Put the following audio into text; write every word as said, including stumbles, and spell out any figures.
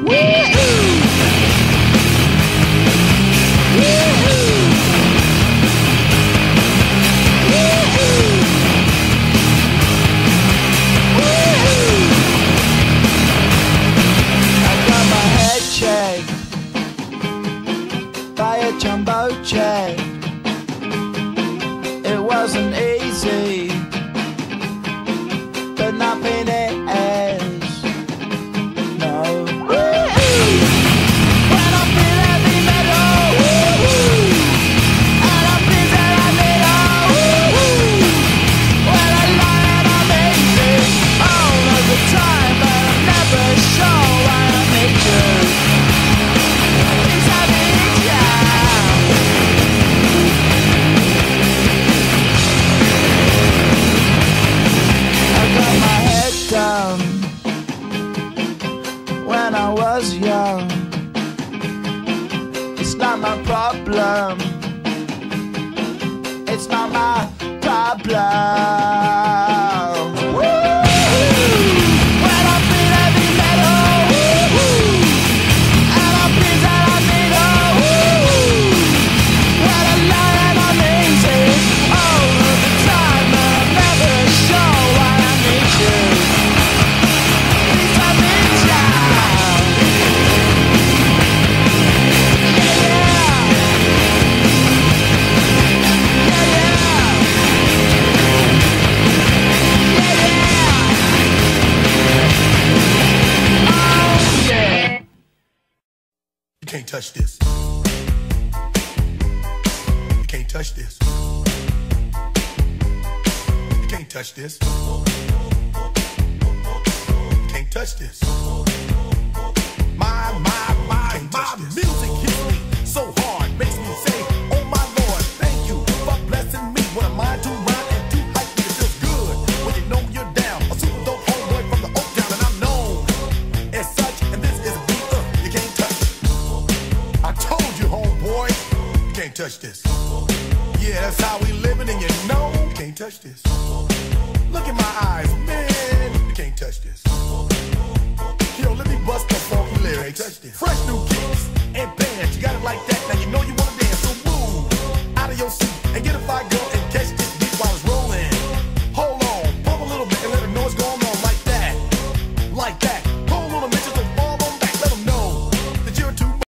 Jumbo jet. It wasn't easy, but nothing is. No. When I feel heavy metal, and I feel that I need all. When I lie and I'm easy all of the time, but I'm never sure why I need you. Things I need you. Down when I was young. It's not my problem. It's not my problem. When I feel heavy metal, and I feel that I need all. When I lie and I'm easy all of the time, but I'm never sure why I need you. You can't touch this. You can't touch this. You can't touch this. You can't touch this. My, my, my, my music hits me so hard, makes me say, oh my Lord, thank you for blessing me. What am I to rhyme and too hype? It feels good when you know you're down. A super dope homeboy from the Oak Town, and I'm known as such. And this is a beat up you can't touch. I told you, homeboy, you can't touch this. Yeah, that's how we living, and you know you can't touch this. Look in my eyes, man, you can't touch this. Yo, let me bust the funky lyrics. Fresh new kicks and bands, you got it like that. Now you know you want